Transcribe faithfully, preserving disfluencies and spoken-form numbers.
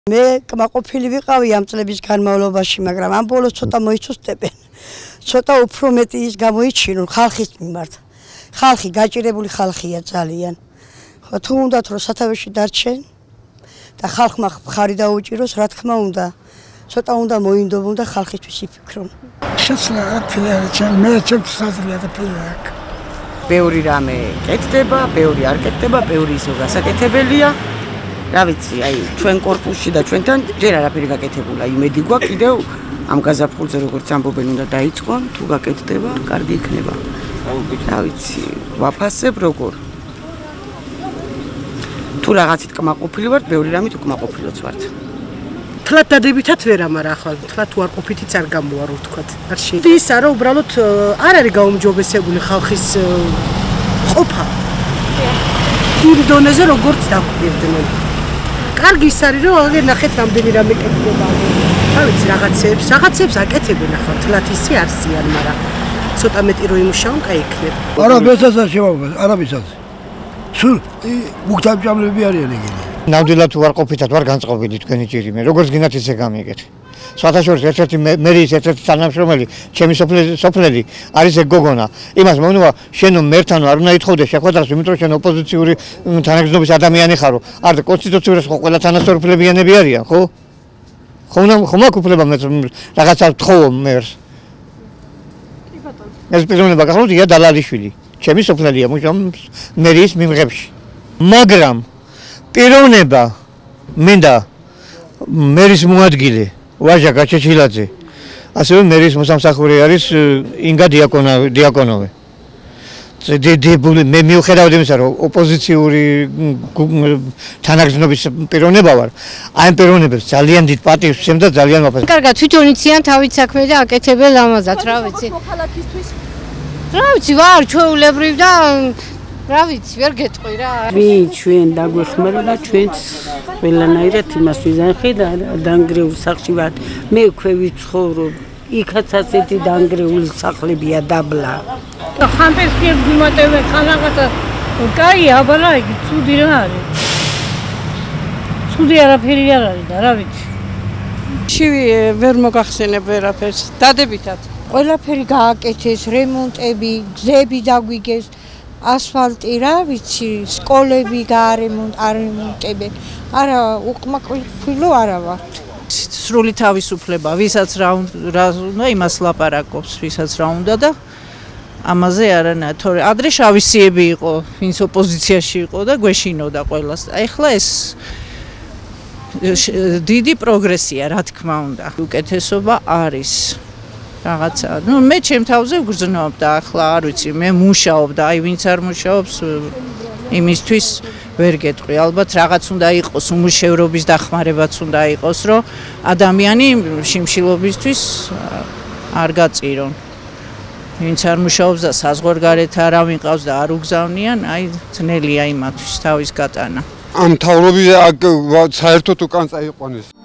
მე კმაყოფილი ვიყავი ამ წლების განმავლობაში, მაგრამ ამ ბოლოს ცოტა მოიცუსტებენ. ცოტა უფრო მეტი ის გამოიჩინონ ხალხის მიმართ. ხალხი გაჭირებული ხალხია ძალიან. ხო, თუ უნდათ რომ სათავეში დარჩენ და ხალხმა მხარი დაუჭიროს, რა თქმა უნდა, ცოტა უნდა მოინდობონ და ხალხისთვის იფიქრონ. შეცდომა ფიარჩენ, მე ჩემსაზრია და ფიარაკ. ბევრი რამე კეთდება, ბევრი არ კეთდება, ბევრი ისე გასაკეთებელია. რა ვიცი, აი ჩვენ კორპუსში და ჩვენთან ჯერ არაფერი გაკეთებულა. იმედი გვაქვს კიდევ ამ გაზაფხულზე როგორც ამბობენ უნდა დაიწყონ, თუ გაკეთდება, კარგი იქნება. რა ვიცი, ვაფასებ როგორ. თუ რაღაცით კმაყოფილი ვართ, ბევრი რამით უკმაყოფილოც ვართ. თლად დადებითად ვერა, მაგრამ ახლა თლად თუ არ ყოფითიც არ გამოვა რო ვთქვათ. არ შეიძლება. ისა რომ უბრალოდ არ არის გაუმჯობესებული ხალხის ყოფა. იმ დონეზე როგორც დაგვირდნენ. კარგი ის არის რომ აგერ ნახეთ რამდენი რამე კეთდება. რა ვიცი, რაღაცებს, რაღაცებს აკეთებენ ახლა თლად ისე არ ზიან, მაგრამ ცოტა მეტი რო იმუშაონ, კაი იქნება. არა, მესაც არ შევავდა, არაბისაც. სულ მუქთამჭამლები არიან ეგენი. ნამდვილად თუ არ ყოფითად ვარ განწყობილი თქვენი ჭირი მე როგორც გინდათ ისე გამიგეთ. სხვათაშორის ერთ-ერთი მერის ერთ-ერთი თანამშრომელი ჩემი სოფლელი არის ეგ გოგონა. იმას მომნობა შენ მერთან არ უნდა ითხოვდეს შეხვედრას, იმიტომ რომ შენ ოპოზიციური თანაგრძნობის ადამიანი ხარო. არ და კონსტიტუციურად ხო ყველა თანასწორუფლებიანები არიან, ხო? ხო უნდა ხომ აქვს უფლება მე რაღაცა თხოვო მერს. კი ბატონო. ეს პიროვნება გახლავთ ია დალალიშვილი. ჩემი სოფლელია მუშაობ მერის მიმღებში. მაგრამ პიროვნება მინდა მერის მოადგილე ვაჟა გაჩეჩილაძე ასევე მერის მოსამსახური არის ინგა დიაკონოვი. მე მიუხედავად იმისა რომ ოპოზიციური თანაგრძნობის პიროვნება ვარ, აი პიროვნებებს ძალიან დიდ პატივს ვცემ და ძალიან ვაფასებ. კარგად თვითონ იციან თავით საქმე და აკეთებენ ამაზად, რა ვიცი. რა ვიცი, ვარ ჩვეულებრივ და რა ვიცი, ვერ გეტყვი რა. ვინ ჩვენ დაგვეხმარება, ჩვენც ყველანაირად იმას ვიზანხე და დანგრეულ სახლში ვარ. მე ქვე ვიცხოვრობ, იქაც ასეთი დანგრეული სახლებია დაბლა. ხანტესიერ გიმატებენ ხანაღათა, კაი, აბალა იგი ცუდი რა არის. ცუდი არაფერი არ არის და რა ვიცი. შივი ვერ მოგახსენებ ვერაფერს, დადებითად. ყველაფერი გააკეთეს, რემონტები, გზები დაგვიგეს. ასფალტი რა ვიცი, სკოლები გაარემონტებენ. არა, უკმაყოფილო არა ვართ. სრული თავისუფლება, ვისაც რა უნდა იმას ლაპარაკობს, ვისაც რა უნდა და ამაზე არანა, თორე ადრე შავისიები იყო, ვინც ოპოზიციაში იყო და გვეშინოდა ყველას. ეხლა ეს დიდი პროგრესია, რა თქმა უნდა. უკეთესობა არის. რაღაცა. ნუ მე ჩემ თავზე ვგრძნობ და ახლა არ ვიცი, მე მუშაობ და აი ვინც არ მუშაობს იმისთვის ვერ გეტყვი. ალბათ რაღაც უნდა იყოს, უმუშევრობის დახმარებაც უნდა იყოს, რომ ადამიანი შიმშილობისთვის არ გაწირონ. ვინც არ მუშაობს და საზღვარგარეთ არავინ ყავს და არ უგზავნიან, აი ძნელია იმათვის თავის გატანა. ამ თავრობაზე საერთოდ უკან წაიყვანეს.